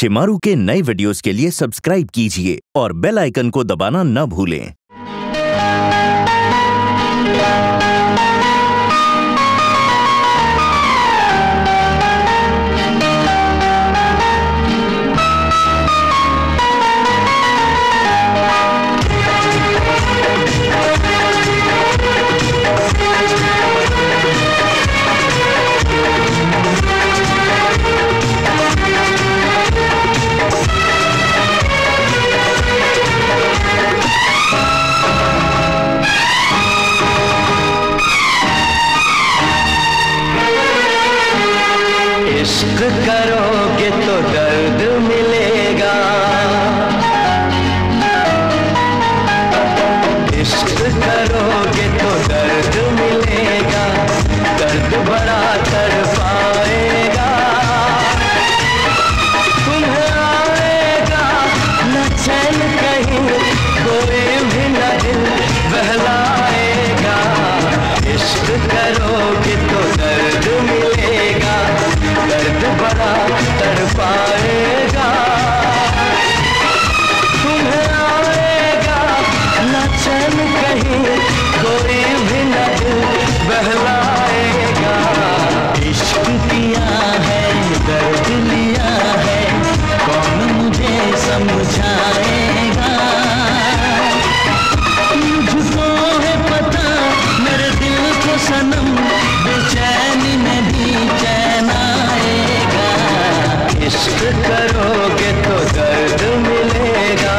शिमारू के नए वीडियोस के लिए सब्सक्राइब कीजिए और बेल आइकन को दबाना न भूलें। इश्क करोगे तो दर्द मिलेगा, इश्क करोगे तो दर्द मिलेगा, दर्द बड़ा तड़पाएगा। तुम्हें आएगा न चैन कहीं, कोई भी न दिल बहलाएगा। इश्क करोगे तो दर्द मिलेगा, दर्द बड़ा तड़पाएगा। तुम्हें आएगा न चैन कहीं, कोई भी न दिल बहलाएगा। इश्क किया है दर्द लिया है, कौन मुझे समझाएगा। मुझको है पता मेरे दिल को सनम, बेचैनी में भी चैन आएगा। इश्क करोगे तो दर्द मिलेगा।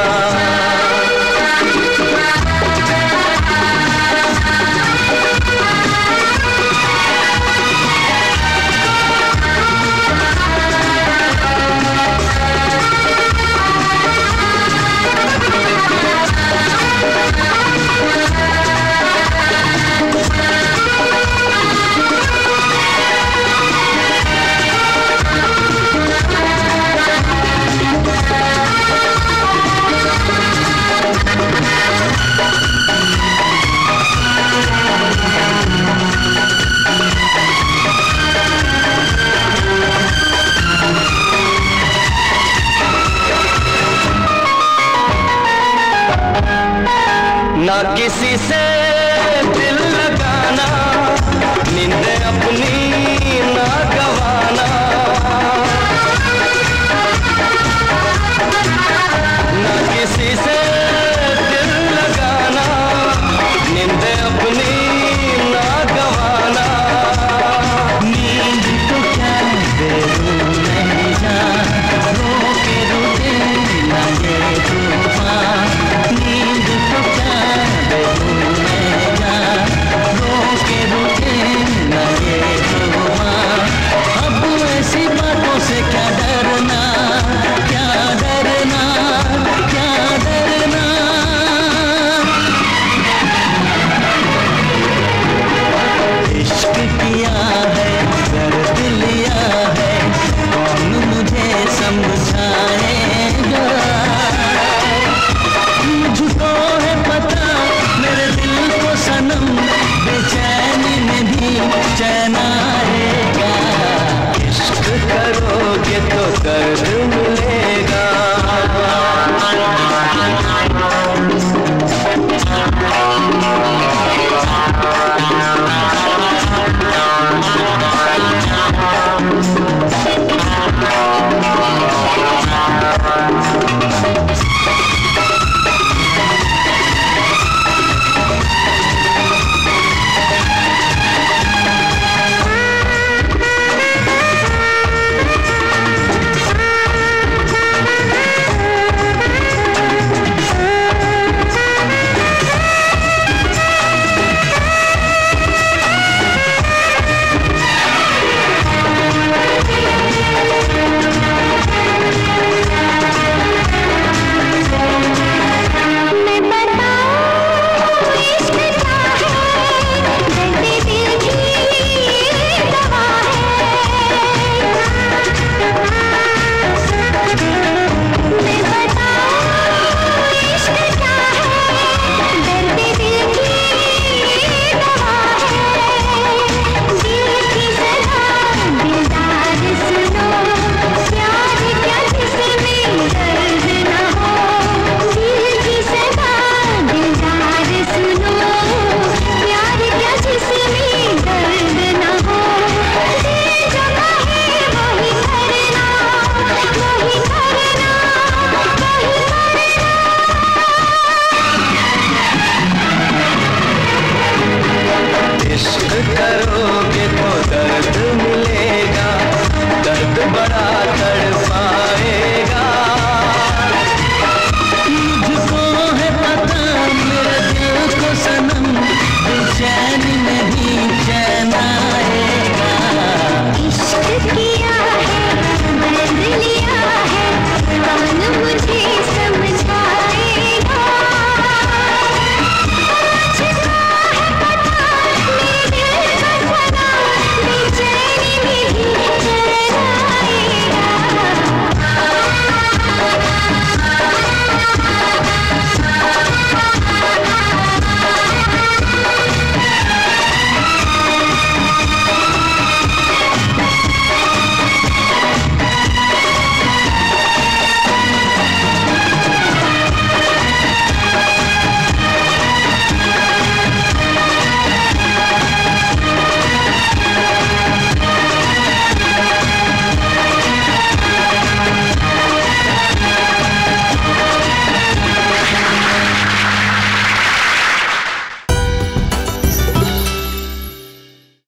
ना किसी से दिल लगाना, नींद अपनी ना गवाना। ना किसी से दिल लगाना, नींद अपनी ना गवाना। नींद तो क्या बेरू नहीं जा, रोके रुके लगे तूफान। नींद तो क्या रोके रुके लगे तूफान। अब ऐसी बातों से क्या डरना, क्या डरना, क्या डरना। इश्क किया है दर्द लिया है, कौन मुझे समझाएगा। मुझको है पता मेरे दिल को सनम, बेचैनी में भी चैन आएगा। इश्क करोगे तो दर्द मिलेगा।